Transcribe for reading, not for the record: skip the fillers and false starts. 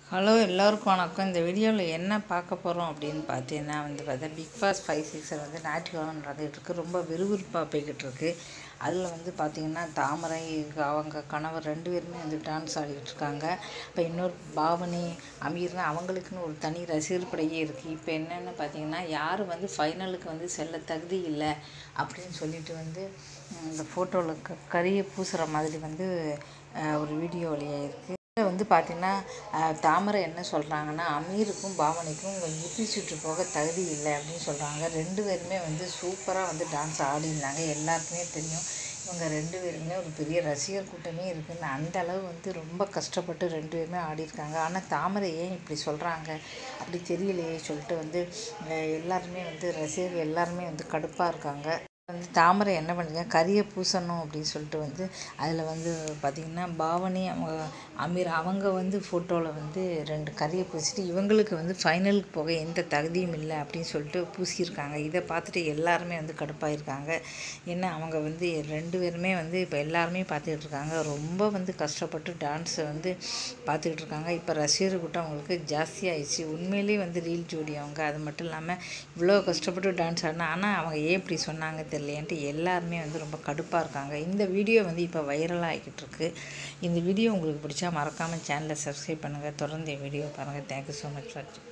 Hello எல்லோருக்கும் வணக்கம். இந்த வீடியோவில் என்ன பார்க்க போகிறோம் அப்படின்னு பார்த்தீங்கன்னா பிக் பாஸ் 5 சீசன் ஞாயிற்றுக்கிழமை நடந்துகிட்ருக்கு. ரொம்ப விறுவிறுப்பாக போய்கிட்டு இருக்கு. அதில் பார்த்தீங்கன்னா தாமரை அவங்க கணவர் 2 பேருமே டான்ஸ் ஆடிக்கிட்டு இருக்காங்க. இப்போ இன்னொரு பாவனி அமீர்னா அவங்களுக்குன்னு ஒரு தனி ரசிகர் படையே இருக்குது. இப்போ என்னென்னு பார்த்தீங்கன்னா யார் ஃபைனலுக்கு செல்ல தகுதி இல்லை அப்படின்னு சொல்லிட்டு இந்த ஃபோட்டோவில் கறியை பூசுகிற மாதிரி ஒரு வீடியோ வெளியாகிருக்கு. பார்த்திங்கன்னா தாமரை என்ன சொல்கிறாங்கன்னா, அமீருக்கும் பாவனைக்கும் இறுதி சுற்று போக தகுதி இல்லை அப்படின்னு சொல்கிறாங்க. 2 பேருமே சூப்பராக டான்ஸ் ஆடிருந்தாங்க. எல்லாருக்குமே தெரியும் இவங்க 2 பேருமே ஒரு பெரிய ரசிகர் கூட்டமே இருக்குதுன்னு. அந்த அளவு ரொம்ப கஷ்டப்பட்டு 2 பேருமே ஆடிருக்காங்க. ஆனால் தாமரை ஏன் இப்படி சொல்கிறாங்க அப்படி தெரியலையே சொல்லிட்டு எல்லாருமே ரசிகர்கள் எல்லாருமே கடுப்பாக இருக்காங்க. தாமரை என்ன பண்ணுங்க கறியை பூசணும் அப்படின்னு சொல்லிட்டு அதில் பார்த்திங்கன்னா பாவனி அவங்க அமீர் அவங்க ஃபோட்டோவில் 2 கறியை பூசிட்டு இவங்களுக்கு ஃபைனலுக்கு போக எந்த தகுதியும் இல்லை அப்படின்னு சொல்லிட்டு பூசியிருக்காங்க. இதை பார்த்துட்டு எல்லாருமே கடுப்பாயிருக்காங்க. ஏன்னா அவங்க 2 பேருமே இப்போ எல்லாருமே பார்த்துக்கிட்டு இருக்காங்க. ரொம்ப கஷ்டப்பட்டு டான்ஸை பார்த்துக்கிட்டு இருக்காங்க. இப்போ ரசிகர் கூட்டம் அவங்களுக்கு ஜாஸ்தி ஆயிடுச்சு. உண்மையிலேயே ரீல் ஜோடி அவங்க. அது மட்டும் இல்லாமல் இவ்வளோ கஷ்டப்பட்டு டான்ஸ் ஆடினா ஆனால் அவங்க ஏன் இப்படி சொன்னாங்க தெரியலையன்ட்டு எல்லாருமே ரொம்ப கடுப்பாக இருக்காங்க. இந்த வீடியோ இப்போ வைரலாக ஆகிக்கிட்டு இருக்கு. இந்த வீடியோ உங்களுக்கு பிடிச்சா மறக்காமல் சேனலை சப்ஸ்கிரைப் பண்ணுங்கள். தொடர்ந்து வீடியோ பாருங்கள். தேங்க்யூ ஸோ மச் ஃபார் வாட்சிங்.